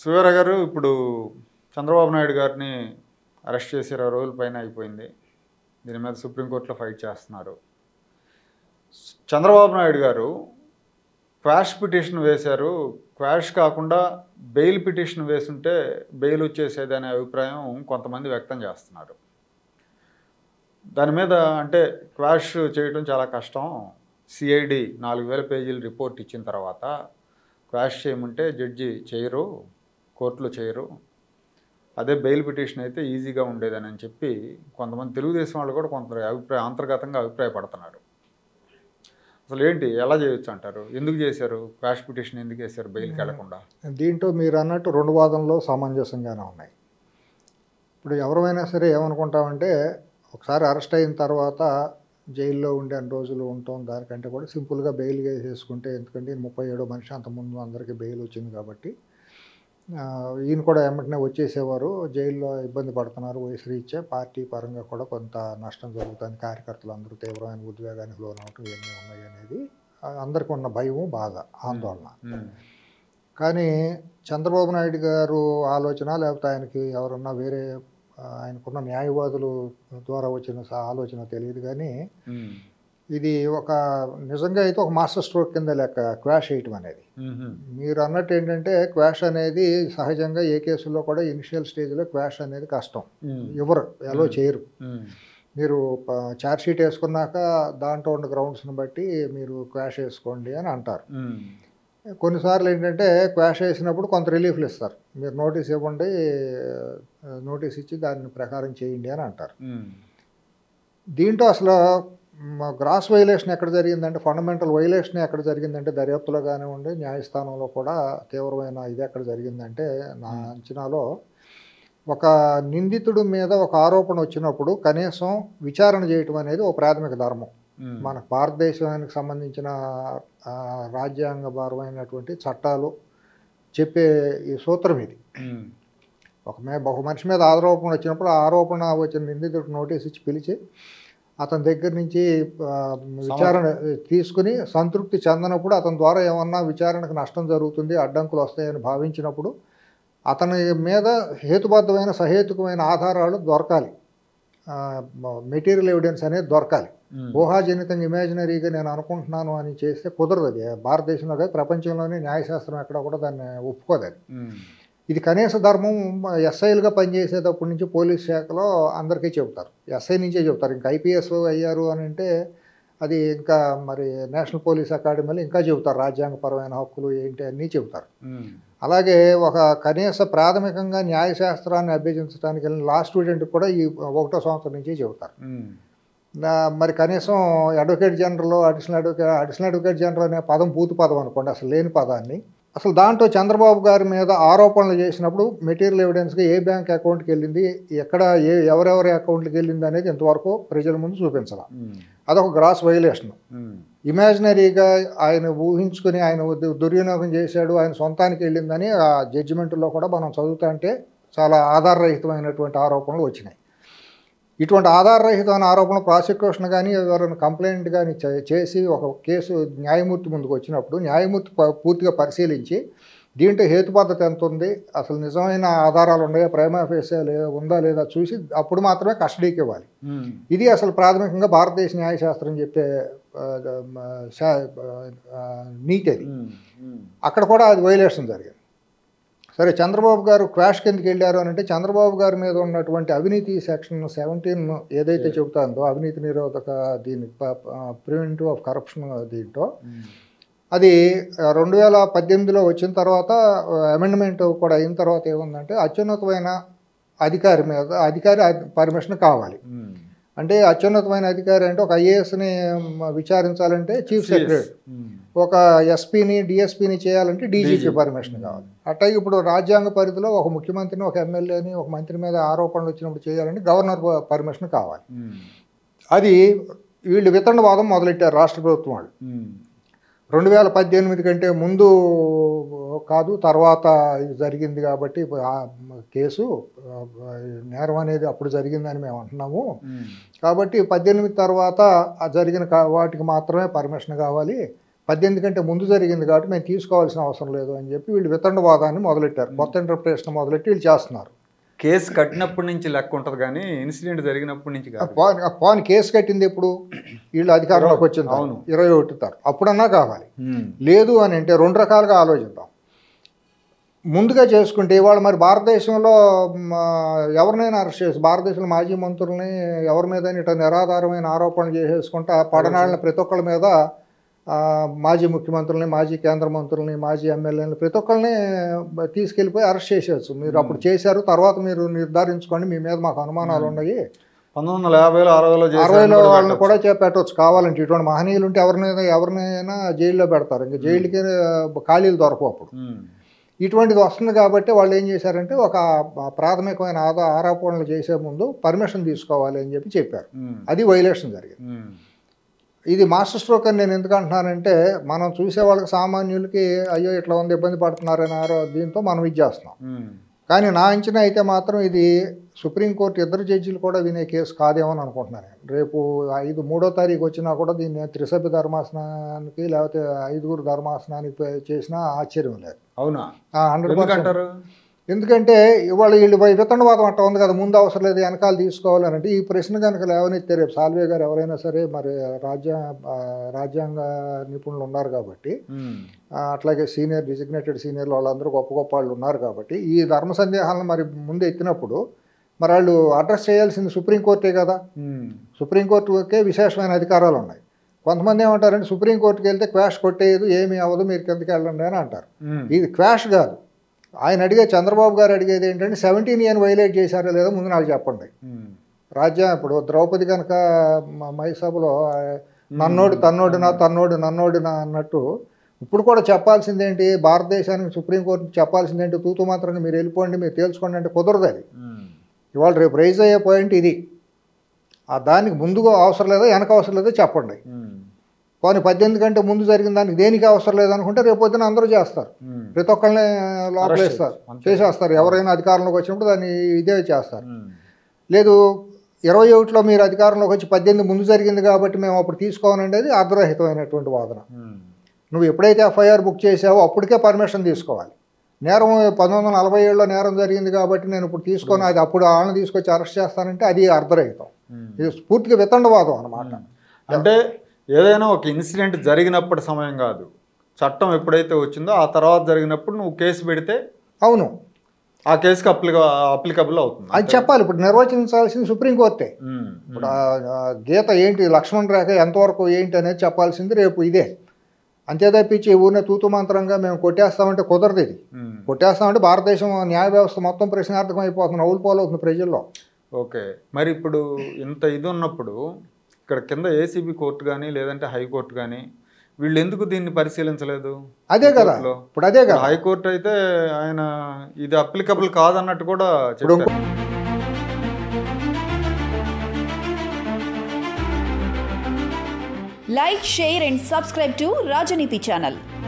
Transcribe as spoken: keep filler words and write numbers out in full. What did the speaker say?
సువీర గారు ఇప్పుడు చంద్రబాబు నాయుడు గారిని అరెస్ట్ చేసి ఇరవై రోజుల పైన అయిపోయింది. దీని మీద సుప్రీంకోర్టులో ఫైట్ చేస్తున్నారు. చంద్రబాబు నాయుడు గారు క్వాష్ పిటిషన్ వేశారు. క్వాష్ కాకుండా బెయిల్ పిటిషన్ వేసుంటే బెయిల్ వచ్చేసేదనే అభిప్రాయం కొంతమంది వ్యక్తం చేస్తున్నారు. దాని మీద అంటే క్వాష్ చేయడం చాలా కష్టం. సిఐడి నాలుగు వేల పేజీల రిపోర్ట్ ఇచ్చిన తర్వాత క్వాష్ చేయమంటే జడ్జి చేయరు, కోర్టులో చేయరు. అదే బెయిల్ పిటిషన్ అయితే ఈజీగా ఉండేదని అని చెప్పి కొంతమంది తెలుగుదేశం వాళ్ళు కూడా కొంత అభిప్రాయ అంతర్గతంగా అభిప్రాయపడుతున్నారు. అసలు ఏంటి, ఎలా చేయొచ్చు అంటారు? ఎందుకు చేశారు క్వాష్ పిటిషన్, ఎందుకు వేశారు బెయిల్కి వెళ్లకుండా? దీంట్లో మీరు అన్నట్టు రెండు వాదనలు సమంజసంగానే ఉన్నాయి. ఇప్పుడు ఎవరైనా సరే ఏమనుకుంటామంటే ఒకసారి అరెస్ట్ అయిన తర్వాత జైల్లో ఉండే అన్ని రోజులు ఉంటాం, దానికంటే కూడా సింపుల్గా బెయిల్ వేసేసుకుంటే, ఎందుకంటే ముప్పై ఏడో మనిషి అంతకుముందు అందరికీ బెయిల్ వచ్చింది కాబట్టి ఈయన కూడా వెంటనే వచ్చేసేవారు. జైల్లో ఇబ్బంది పడుతున్నారు వయసు రీత్యా, పార్టీ పరంగా కూడా కొంత నష్టం జరుగుతుంది, కార్యకర్తలు అందరూ తీవ్రమైన ఉద్వేగానికి లోనవటం ఇవన్నీ ఉన్నాయి అనేది అందరికీ ఉన్న భయము, బాధ, ఆందోళన. కానీ చంద్రబాబు నాయుడు గారు ఆలోచన, లేకపోతే ఆయనకి ఎవరన్నా వేరే ఆయనకున్న న్యాయవాదులు ద్వారా వచ్చిన ఆలోచన తెలియదు, కానీ ఇది ఒక నిజంగా అయితే ఒక మాస్టర్ స్ట్రోక్ కింద లెక్క క్వాష్ వేయటం అనేది. మీరు అన్నట్టు ఏంటంటే క్వాష్ అనేది సహజంగా ఏ కేసుల్లో కూడా ఇనిషియల్ స్టేజ్లో క్వాష్ అనేది కష్టం, ఎవరు ఎలా చేయరు. మీరు ఛార్జ్ షీట్ వేసుకున్నాక దాంట్లో ఉన్న గ్రౌండ్స్ని బట్టి మీరు క్వాష్ వేసుకోండి అని అంటారు. కొన్నిసార్లు ఏంటంటే క్వాష్ వేసినప్పుడు కొంత రిలీఫ్లు ఇస్తారు, మీరు నోటీస్ ఇవ్వండి, నోటీస్ ఇచ్చి దాని ప్రకారం చేయండి అని అంటారు. దీంట్లో అసలు గ్రాస్ వైలేషన్ ఎక్కడ జరిగిందంటే, ఫండమెంటల్ వైలేషన్ ఎక్కడ జరిగిందంటే దర్యాప్తులో కానివ్వండి, న్యాయస్థానంలో కూడా తీవ్రమైన ఇది ఎక్కడ జరిగిందంటే నా అంచనాలో, ఒక నిందితుడి మీద ఒక ఆరోపణ వచ్చినప్పుడు కనీసం విచారణ చేయటం అనేది ఒక ప్రాథమిక ధర్మం. మన భారతదేశానికి సంబంధించిన రాజ్యాంగపరమైనటువంటి చట్టాలు చెప్పే ఈ సూత్రం ఇది. ఒక మే ఒక మనిషి మీద ఆరోపణ వచ్చినప్పుడు ఆ ఆరోపణ వచ్చిన నిందితుడికి నోటీస్ ఇచ్చి పిలిచి అతని దగ్గర నుంచి విచారణ తీసుకుని సంతృప్తి చెందనప్పుడు, అతని ద్వారా ఏమన్నా విచారణకు నష్టం జరుగుతుంది, అడ్డంకులు వస్తాయని భావించినప్పుడు అతని మీద హేతుబద్ధమైన సహేతుకమైన ఆధారాలు దొరకాలి, మెటీరియల్ ఎవిడెన్స్ అనేది దొరకాలి. ఊహాజనితంగా ఇమాజినరీగా నేను అనుకుంటున్నాను అని చేస్తే కుదరదు. అది భారతదేశంలో కాదు, ప్రపంచంలోనే న్యాయశాస్త్రం ఎక్కడ కూడా దాన్ని ఒప్పుకోదు. అది ఇది కనీస ధర్మం. ఎస్ఐలుగా పనిచేసేటప్పటి నుంచి పోలీస్ శాఖలో అందరికీ చెబుతారు, ఎస్ఐ నుంచే చెబుతారు. ఇంకా ఐపీఎస్ అయ్యారు అని అంటే అది ఇంకా మరి నేషనల్ పోలీస్ అకాడమీలో ఇంకా చెబుతారు, రాజ్యాంగపరమైన హక్కులు ఏంటి అన్నీ చెబుతారు. అలాగే ఒక కనీస ప్రాథమికంగా న్యాయశాస్త్రాన్ని అభ్యసించడానికి వెళ్ళిన లా స్టూడెంట్ కూడా ఈ ఒకటో సంవత్సరం నుంచే చెబుతారు. మరి కనీసం advocate general, additional advocate additional advocate general అనే పదం పూర్తి పదం అనుకోండి, అసలు లేని పదాన్ని. అసలు దాంట్లో చంద్రబాబు గారి మీద ఆరోపణలు చేసినప్పుడు మెటీరియల్ ఎవిడెన్స్గా ఏ బ్యాంక్ అకౌంట్కి వెళ్ళింది, ఎక్కడ ఏ ఎవరెవరి అకౌంట్కి వెళ్ళింది అనేది ఇంతవరకు ప్రజల ముందు చూపించాల. అదొక గ్రాస్ వైలేషన్. ఇమాజినరీగా ఆయన ఊహించుకుని ఆయన దుర్వినియోగం చేశాడు, ఆయన సొంతానికి వెళ్ళిందని ఆ జడ్జిమెంట్లో కూడా మనం చదువుతా అంటే చాలా ఆధారరహితమైనటువంటి ఆరోపణలు వచ్చినాయి. ఇటువంటి ఆధారరహితమైన ఆరోపణలు ప్రాసిక్యూషన్ కానీ ఎవరైనా కంప్లైంట్ కానీ చేసి ఒక కేసు న్యాయమూర్తి ముందుకు వచ్చినప్పుడు న్యాయమూర్తి పూర్తిగా పరిశీలించి దీంట్లో హేతుబద్ధత ఎంత ఉంది, అసలు నిజమైన ఆధారాలు ఉన్నాయా, ప్రైమా ఫేసియా లేదా ఉందా లేదా చూసి అప్పుడు మాత్రమే కస్టడీకి ఇవ్వాలి. ఇది అసలు ప్రాథమికంగా భారతదేశ న్యాయశాస్త్రం చెప్పే నీతి. అది అక్కడ కూడా అది వైలేషన్ జరిగింది. సరే, చంద్రబాబు గారు క్వాష్ కిందకి వెళ్ళారు అని అంటే చంద్రబాబు గారి మీద ఉన్నటువంటి అవినీతి సెక్షన్ సెవెంటీన్ ఏదైతే చెబుతుందో అవినీతి నిరోధక దీని ప్రివెంటివ్ ఆఫ్ కరప్షన్, దీంట్లో అది రెండు వేల పద్దెనిమిదిలో వచ్చిన తర్వాత అమెండ్మెంట్ కూడా అయిన తర్వాత ఏముందంటే అత్యున్నతమైన అధికారి మీద అధికారి పర్మిషన్ కావాలి. అంటే అత్యున్నతమైన అధికారి అంటే ఒక ఐఏఎస్ని విచారించాలంటే చీఫ్ సెక్రటరీ, ఒక ఎస్పీని డిఎస్పీని చేయాలంటే డీజీపీ పర్మిషన్ కావాలి. అట్లాగే ఇప్పుడు రాజ్యాంగ పరిధిలో ఒక ముఖ్యమంత్రిని, ఒక ఎమ్మెల్యేని, ఒక మంత్రి మీద ఆరోపణలు వచ్చినప్పుడు చేయాలంటే గవర్నర్ పర్మిషన్ కావాలి. అది వీళ్ళు వితండవాదం మొదలెట్టారు రాష్ట్ర ప్రభుత్వం వాళ్ళు. రెండు వేల పద్దెనిమిది కంటే ముందు కాదు, తర్వాత ఇది జరిగింది కాబట్టి కేసు నేరం అనేది అప్పుడు జరిగిందని మేము అంటున్నాము. కాబట్టి పద్దెనిమిది తర్వాత జరిగిన వాటికి మాత్రమే పర్మిషన్ కావాలి, పద్దెనిమిది కంటే ముందు జరిగింది కాబట్టి మేము తీసుకోవాల్సిన అవసరం లేదు అని చెప్పి వీళ్ళు వితండవాదాన్ని మొదలెట్టారు. కొత్త ఇంటర్ప్రిటేషన్ మొదలెట్టి వీళ్ళు చేస్తున్నారు. కేసు కట్టినప్పటి నుంచి లెక్క ఉంటుంది కానీ ఇన్సిడెంట్ జరిగినప్పటి నుంచి కాదు. పోని పోని కేసు కట్టింది ఎప్పుడు? వీళ్ళు అధికారంలోకి వచ్చింది అవును ఇరవై ఒకటితారు అప్పుడన్నా కావాలి. లేదు అని అంటే రెండు రకాలుగా ఆలోచిద్దాం. ముందుగా చేసుకుంటే ఇవాళ మరి భారతదేశంలో ఎవరినైనా అరెస్ట్ చేసి భారతదేశంలో మాజీ మంత్రుల్ని ఎవరి మీద ఇట్లా నిరాధారమైన ఆరోపణలు చేసేసుకుంటా పడనాళ్ళని ప్రతి ఒక్కళ్ళ మీద మాజీ ముఖ్యమంత్రుల్ని, మాజీ కేంద్ర మంత్రుల్ని, మాజీ ఎమ్మెల్యేలని ప్రతి ఒక్కరిని తీసుకెళ్ళిపోయి అరెస్ట్ చేసేయచ్చు. మీరు అప్పుడు చేశారు, తర్వాత మీరు నిర్ధారించుకోండి, మీ మీద మాకు అనుమానాలు ఉన్నాయి. పంతొమ్మిది వందల యాభైలో అరవైలో అరవైలో వాళ్ళని కూడా పెట్టవచ్చు కావాలంటే. ఇటువంటి మహనీయులు ఉంటే ఎవరినైనా ఎవరినైనా జైల్లో పెడతారు. ఇంకా జైలుకి ఖాళీలు దొరకవు అప్పుడు. ఇటువంటిది వస్తుంది కాబట్టి వాళ్ళు ఏం చేశారంటే ఒక ప్రాథమికమైన ఆదా ఆరోపణలు చేసే ముందు పర్మిషన్ తీసుకోవాలి అని చెప్పి చెప్పారు. అది వైలేషన్ జరిగింది. ఇది మాస్టర్ స్ట్రోక్ అని నేను ఎందుకు అంటున్నానంటే మనం చూసే వాళ్ళకి సామాన్యులకి అయ్యో ఇట్లా ఉంది ఇబ్బంది పడుతున్నారని ఆరో దీంతో మనం ఇది చేస్తున్నాం. కానీ నా అంచనా అయితే మాత్రం ఇది సుప్రీంకోర్టు ఇద్దరు జడ్జీలు కూడా వినే కేసు కాదేమో అని అనుకుంటున్నాను. రేపు ఐదు మూడో తారీఖు వచ్చినా కూడా దీన్ని త్రిసభ్య ధర్మాసనానికి లేకపోతే ఐదుగురు ధర్మాసనానికి చేసినా ఆశ్చర్యం లేదు. అవునా? Hundred percent. ఎందుకంటే ఇవాళ వీళ్ళు వితండవాదం అట్లా ఉంది కదా, ముందు అవసరం లేదు వెనకాల తీసుకోవాలి అని అంటే ఈ ప్రశ్న కనుక లేవనెత్తే రేపు సాల్వే గారు ఎవరైనా సరే మరి రాజ్య రాజ్యాంగ నిపుణులు ఉన్నారు కాబట్టి, అట్లాగే సీనియర్ డిజిగ్నేటెడ్ సీనియర్లు వాళ్ళందరూ గొప్ప గొప్ప వాళ్ళు ఉన్నారు కాబట్టి ఈ ధర్మ సందేహాలను మరి ముందు ఎత్తినప్పుడు మరి వాళ్ళు అడ్రస్ చేయాల్సింది సుప్రీంకోర్టే కదా. సుప్రీంకోర్టుకే విశేషమైన అధికారాలు ఉన్నాయి. కొంతమంది ఏమంటారంటే సుప్రీంకోర్టుకి వెళ్తే క్వాష్ కొట్టేయదు, ఏమీ అవ్వదు, మీరు కిందకి వెళ్ళండి అని అంటారు. ఇది క్వాష్ కాదు. ఆయన అడిగే చంద్రబాబు గారు అడిగేది ఏంటంటే సెవెంటీన్ ఇయర్ వైలేట్ చేశారో లేదో ముందు నాకు చెప్పండి. రాజ్యం ఇప్పుడు ద్రౌపది కనుక మహిసభలో నన్నోడు తన్నోడినా తన్నోడు నన్నోడినా అన్నట్టు ఇప్పుడు కూడా చెప్పాల్సిందేంటి, భారతదేశానికి సుప్రీంకోర్టు చెప్పాల్సిందేంటి, తూతు మాత్రంగా మీరు వెళ్ళిపోండి, మీరు తేల్చుకోండి అంటే కుదరదు. అది ఇవాళ రేపు రైజ్ అయ్యే పాయింట్ ఇది. ఆ దానికి ముందుగా అవసరం లేదో వెనక అవసరం లేదో చెప్పండి. కానీ పద్దెనిమిది కంటే ముందు జరిగిన దానికి దేనికి అవసరం లేదనుకుంటే రేపు పొద్దున అందరూ చేస్తారు, ప్రతి ఒక్కరిని లోపలేస్తారు, చేసేస్తారు. ఎవరైనా అధికారంలోకి వచ్చినప్పుడు దాన్ని ఇదే చేస్తారు. లేదు ఇరవై ఒకటిలో మీరు అధికారంలోకి వచ్చి పద్దెనిమిది ముందు జరిగింది కాబట్టి మేము అప్పుడు తీసుకోవాలంటే అది అర్ధరహితమైనటువంటి వాదన. నువ్వు ఎప్పుడైతే ఎఫ్ఐఆర్ బుక్ చేసావో అప్పటికే పర్మిషన్ తీసుకోవాలి. నేరం పంతొమ్మిది వందల నలభై ఏడులో నేరం జరిగింది కాబట్టి నేను ఇప్పుడు తీసుకొని అది అప్పుడు వాళ్ళని తీసుకొచ్చి అరెస్ట్ చేస్తానంటే అది అర్ధరహితం. ఇది పూర్తిగా వితండవాదం అన్నమాట. అంటే ఏదైనా ఒక ఇన్సిడెంట్ జరిగినప్పటి సమయం కాదు, చట్టం ఎప్పుడైతే వచ్చిందో ఆ తర్వాత జరిగినప్పుడు నువ్వు కేసు పెడితే అవును ఆ కేసుకి అప్లిక అప్లికబుల్ అవుతుంది అది చెప్పాలి. ఇప్పుడు నిర్వచించాల్సింది సుప్రీంకోర్టే. ఇప్పుడు గీత ఏంటి, లక్ష్మణ్ రేఖ ఎంతవరకు ఏంటి అనేది చెప్పాల్సింది రేపు ఇదే. అంతే తప్పించి ఊరినే తూతు మంత్రంగా మేము కొట్టేస్తామంటే కుదరదు. ఇది కొట్టేస్తామంటే భారతదేశం న్యాయ వ్యవస్థ మొత్తం ప్రశ్నార్థకం అయిపోతుంది, అవులు పోలవుతుంది ప్రజల్లో. ఓకే, మరి ఇప్పుడు ఇంత ఇది ఉన్నప్పుడు ఇక్కడ కింద ఏసీబీ కోర్టు కానీ లేదంటే హైకోర్టు కానీ వీళ్ళు ఎందుకు దీన్ని పరిశీలించలేదు? అదే కదా ఇప్పుడు అదే కదా హైకోర్టు అయితే ఆయన ఇది అప్లికబుల్ కాదన్నట్టు కూడా చెప్పారు. Like, share and subscribe to Rajaniti channel.